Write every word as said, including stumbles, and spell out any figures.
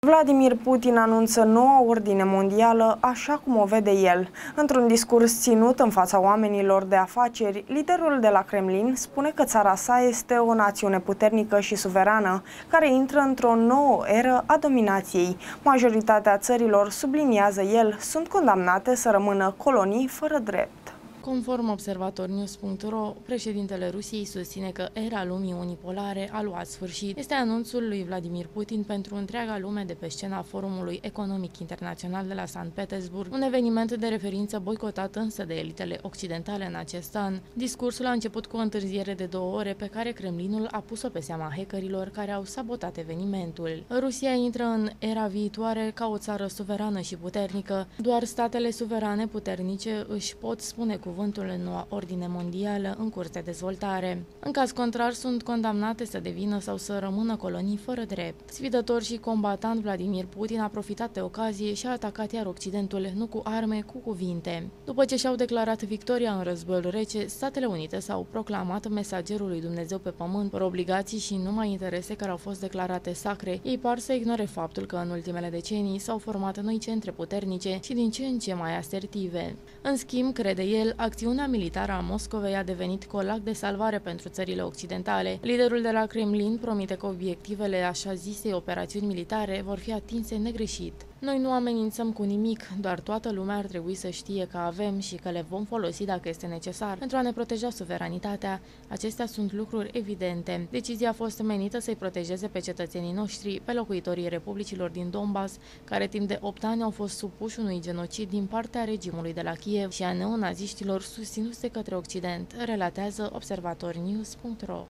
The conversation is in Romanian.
Vladimir Putin anunță noua ordine mondială așa cum o vede el. Într-un discurs ținut în fața oamenilor de afaceri, liderul de la Kremlin spune că țara sa este o națiune puternică și suverană, care intră într-o nouă eră a dominației. Majoritatea țărilor, subliniază el, sunt condamnate să rămână colonii fără drept. Conform observator news punct ro, președintele Rusiei susține că era lumii unipolare a luat sfârșit. Este anunțul lui Vladimir Putin pentru întreaga lume de pe scena Forumului Economic Internațional de la Sankt Petersburg, un eveniment de referință boicotat însă de elitele occidentale în acest an. Discursul a început cu o întârziere de două ore pe care Kremlinul a pus-o pe seama hackerilor care au sabotat evenimentul. Rusia intră în era viitoare ca o țară suverană și puternică. Doar statele suverane puternice își pot spune cuvântul în noua ordine mondială în curs de dezvoltare. În caz contrar, sunt condamnate să devină sau să rămână colonii fără drept. Sfidător și combatant, Vladimir Putin a profitat de ocazie și a atacat iar Occidentul, nu cu arme, cu cuvinte. După ce și-au declarat victoria în războiul rece, Statele Unite s-au proclamat mesagerul lui Dumnezeu pe pământ, por obligații și numai interese care au fost declarate sacre. Ei par să ignore faptul că în ultimele decenii s-au format noi centre puternice și din ce în ce mai asertive. În schimb, crede el, acțiunea militară a Moscovei a devenit colac de salvare pentru țările occidentale. Liderul de la Kremlin promite că obiectivele așa zisei operațiuni militare vor fi atinse negreșit. Noi nu amenințăm cu nimic, doar toată lumea ar trebui să știe că avem și că le vom folosi dacă este necesar pentru a ne proteja suveranitatea. Acestea sunt lucruri evidente. Decizia a fost menită să-i protejeze pe cetățenii noștri, pe locuitorii republicilor din Donbass, care timp de opt ani au fost supuși unui genocid din partea regimului de la Kiev și a neonaziștilor susținuți de către Occident, relatează observator news punct ro.